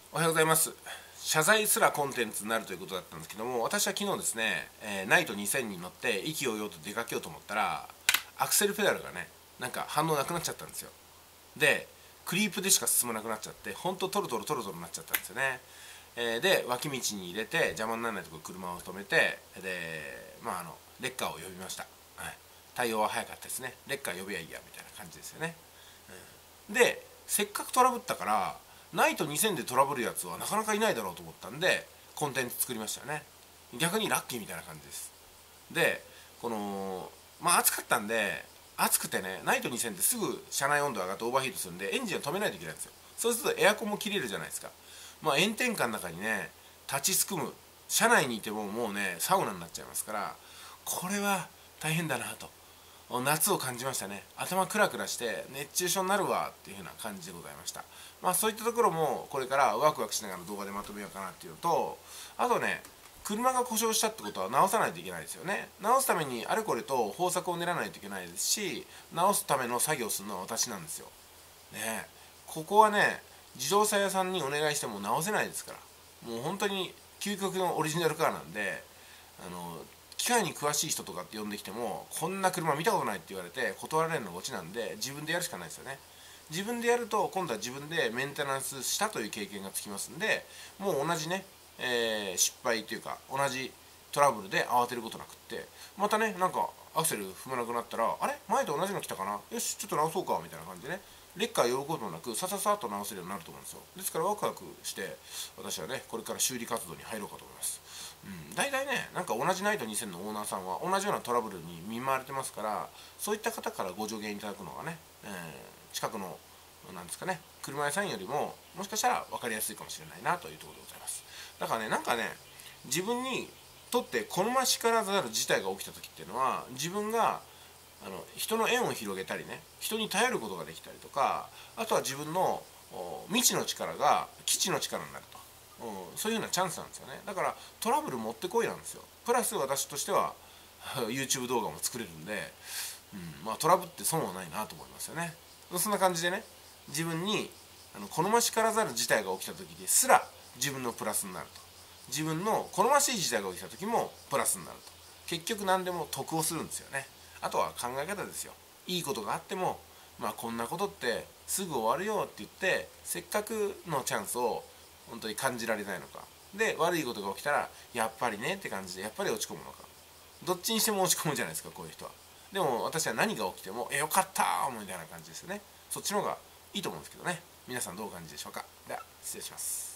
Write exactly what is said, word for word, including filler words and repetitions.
おはようございます。謝罪すらコンテンツになるということだったんですけども、私は昨日ですね、えー、ナイトにせんに乗って意気揚々と出かけようと思ったら、アクセルペダルがね、なんか反応なくなっちゃったんですよ。で、クリープでしか進まなくなっちゃって、ほんとトロトロトロトロになっちゃったんですよね。えー、で、脇道に入れて、邪魔にならないところ車を止めて、で、まああの、レッカーを呼びました。はい、対応は早かったですね。レッカー呼びゃいいや、みたいな感じですよね。うん、で、せっかくトラブったから、ナイトにせんでトラブるやつはなかなかいないだろうと思ったんでコンテンツ作りましたよね。逆にラッキーみたいな感じです。でこのまあ暑かったんで、暑くてね、ナイトにせんってすぐ車内温度上がってオーバーヒートするんでエンジンを止めないといけないんですよ。そうするとエアコンも切れるじゃないですか。まあ炎天下の中にね立ちすくむ、車内にいてももうねサウナになっちゃいますから、これは大変だなと夏を感じましたね。頭クラクラして熱中症になるわっていう風な感じでございました。まあそういったところもこれからワクワクしながら動画でまとめようかなっていうのと、あとね、車が故障したってことは直さないといけないですよね。直すためにあれこれと方策を練らないといけないですし、直すための作業をするのは私なんですよ。ね、ここはね、自動車屋さんにお願いしても直せないですから。もう本当に究極のオリジナルカーなんで、あの機械に詳しい人とかって呼んできてもこんな車見たことないって言われて断られるのがオチなんで、自分でやるしかないですよね。自分でやると今度は自分でメンテナンスしたという経験がつきますんで、もう同じね、えー、失敗というか同じトラブルで慌てることなくって、またね、なんかアクセル踏まなくなったら、あれ前と同じの来たかな、よしちょっと直そうかみたいな感じでね、レッカー呼ぶこともなくさささっと直せるようになると思うんですよ。ですからワクワクして私はねこれから修理活動に入ろうかと思います。うん、大体ね、なんか同じナイトにせんのオーナーさんは同じようなトラブルに見舞われてますから、そういった方からご助言いただくのがね、えー、近くのなんですかね、車屋さんよりももしかしたら分かりやすいかもしれないなというところでございます。だからね、なんかね、自分にとって好ましからざる事態が起きた時っていうのは、自分があの人の縁を広げたりね、人に頼ることができたりとか、あとは自分の未知の力が基地の力になると、うん、そういうようなチャンスなんですよね。だからトラブル持ってこいなんですよ。プラス私としてはYouTube 動画も作れるんで、うん、まあトラブって損はないなと思いますよね。そんな感じでね、自分にあの好ましからざる事態が起きた時ですら自分のプラスになると、自分の好ましい事態が起きた時もプラスになると、結局何でも得をするんですよね。あとは考え方ですよ。いいことがあっても、まあこんなことってすぐ終わるよって言ってせっかくのチャンスを本当に感じられないのか、で悪いことが起きたらやっぱりねって感じでやっぱり落ち込むのか、どっちにしても落ち込むじゃないですか、こういう人は。でも私は何が起きてもえよかったーみたいな感じですよね。そっちの方がいいと思うんですけどね。皆さんどうお感じでしょうか。では失礼します。